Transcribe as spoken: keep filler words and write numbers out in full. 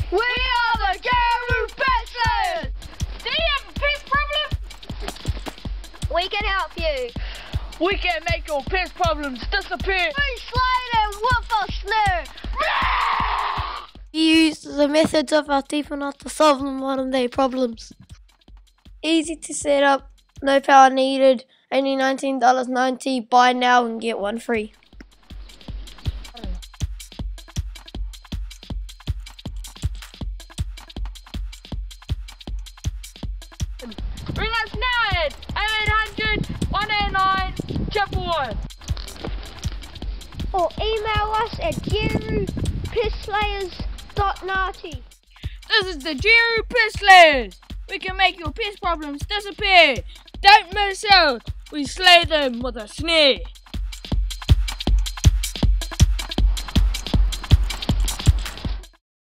We are the Jeru Pest! Do you have a pest problem? We can help you. We can make your pest problems disappear. We slay them with a snare. We use the methods of Advertisement to solve the modern day problems. Easy to set up, no power needed, only nineteen dollars ninety. Buy now and get one free. Ring us now at eight hundred, one oh nine, triple one. Or email us at jeru pest slayers dot nati. This is the Jeru Pest Slayers. We can make your pest problems disappear. Don't miss out. We slay them with a snare.